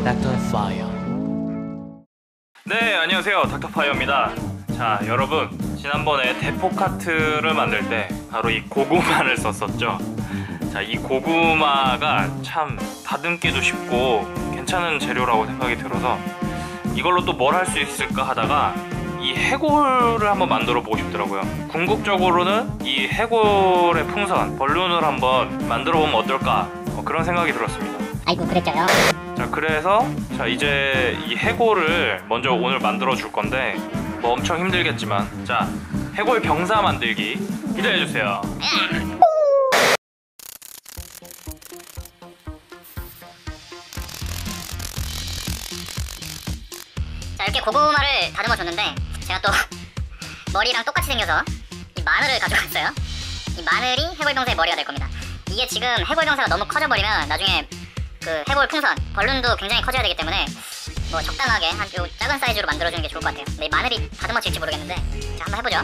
닥터파이어. 네, 안녕하세요. 닥터파이어입니다. 자, 여러분, 지난번에 대포카트를 만들 때 바로 이 고구마를 썼었죠. 자, 이 고구마가 참 다듬기도 쉽고 괜찮은 재료라고 생각이 들어서 이걸로 또 뭘 할 수 있을까 하다가 이 해골을 한번 만들어 보고 싶더라고요. 궁극적으로는 이 해골의 풍선, 벌룬을 한번 만들어 보면 어떨까, 그런 생각이 들었습니다. 아이고, 그랬죠요. 자, 그래서 이제 이 해골을 먼저 오늘 만들어 줄 건데 뭐 엄청 힘들겠지만, 자, 해골 병사 만들기 기대해 주세요. 자, 이렇게 고구마를 다듬어 줬는데 제가 또 머리랑 똑같이 생겨서 이 마늘을 가져왔어요. 이 마늘이 해골병사의 머리가 될 겁니다. 이게 지금 해골병사가 너무 커져버리면 나중에 그 해골 풍선, 벌룬도 굉장히 커져야 되기 때문에 뭐 적당하게 한 요 작은 사이즈로 만들어주는 게 좋을 것 같아요. 근데 이 마늘이 다듬어질지 모르겠는데, 자, 한번 해보죠.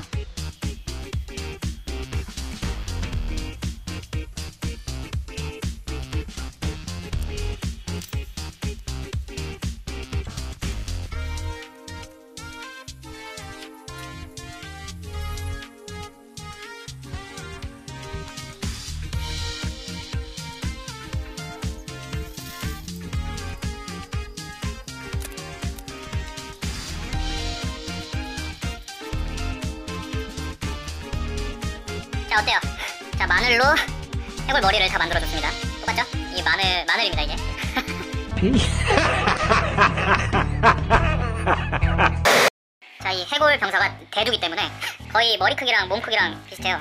자, 어때요? 자, 마늘로 해골 머리를 다 만들어줬습니다. 똑같죠? 이게 마늘입니다, 이게. 자, 이 해골 병사가 대두기 때문에 거의 머리 크기랑 몸 크기랑 비슷해요.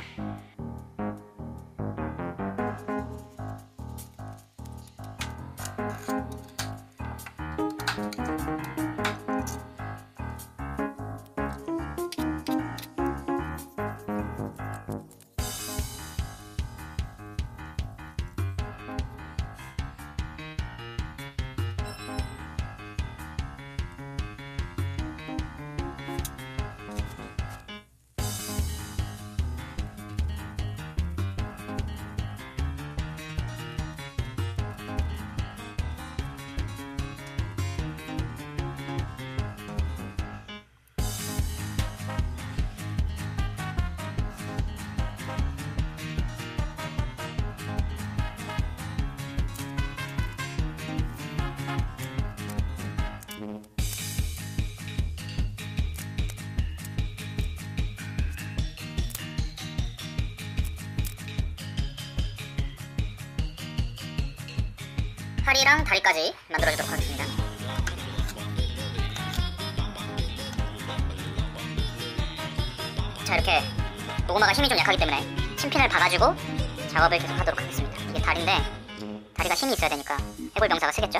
팔이랑 다리까지 만들어주도록 하겠습니다. 자, 이렇게 고구마가 힘이 좀 약하기 때문에 침핀을 박아주고 작업을 계속 하도록 하겠습니다. 이게 다리인데 다리가 힘이 있어야 되니까 해골 병사가 쓰겠죠?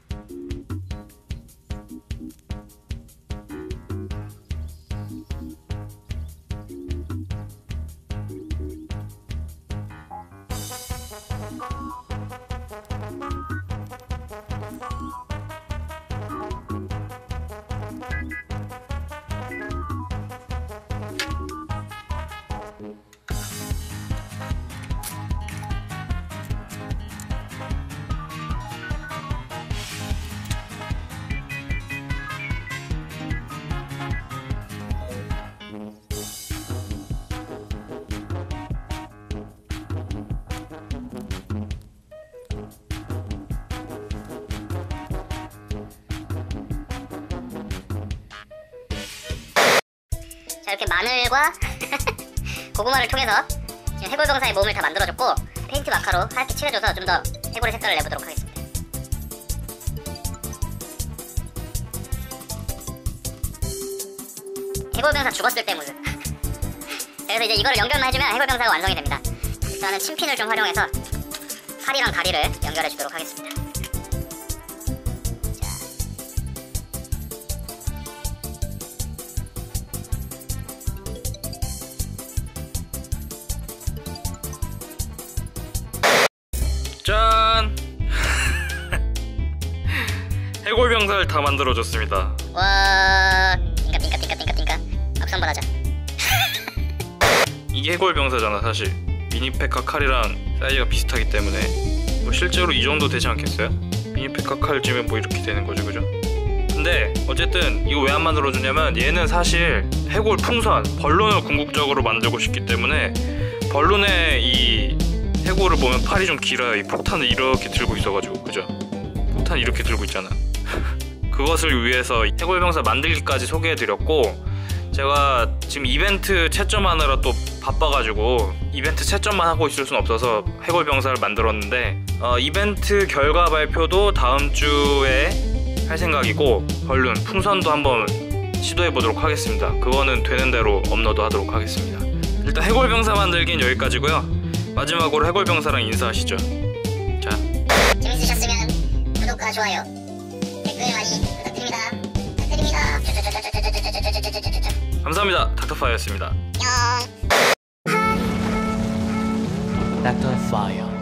자, 이렇게 마늘과 고구마를 통해서 지금 해골병사의 몸을 다 만들어줬고, 페인트 마카로 하얗게 칠해줘서 좀 더 해골의 색깔을 내보도록 하겠습니다. 해골병사 죽었을 때 모습. 그래서 이제 이거를 연결만 해주면 해골병사가 완성이 됩니다. 저는 침핀을 좀 활용해서 팔이랑 다리를 연결해주도록 하겠습니다. 짠! 해골병사를 다 만들어줬습니다. 와, 띵까. 박수 한번 하자. 이게 해골병사잖아. 사실 미니팩과 칼이랑 사이즈가 비슷하기 때문에 뭐 실제로 이 정도 되지 않겠어요? 미니페카 칼집에 뭐 이렇게 되는 거죠, 그죠? 근데 어쨌든 이거 왜 안 만들어주냐면 얘는 사실 해골 풍선 벌룬을 궁극적으로 만들고 싶기 때문에 벌룬의 이 해골을 보면 팔이 좀 길어요. 이 폭탄을 이렇게 들고 있어가지고, 그죠? 폭탄 이렇게 들고 있잖아. 그것을 위해서 해골병사 만들기까지 소개해드렸고, 제가 지금 이벤트 채점하느라 또 바빠가지고 이벤트 채점만 하고 있을 순 없어서 해골병사를 만들었는데, 이벤트 결과 발표도 다음 주에 할 생각이고, 벌룬 풍선도 한번 시도해보도록 하겠습니다. 그거는 되는 대로 업로드 하도록 하겠습니다. 일단 해골병사 만들기는 여기까지고요. 마지막으로 해골병사랑 인사하시죠. 자, 재밌으셨으면 구독과 좋아요, 댓글 많이 부탁드립니다. 감사합니다. 닥터파이어였습니다. 안녕. Dr. Fire.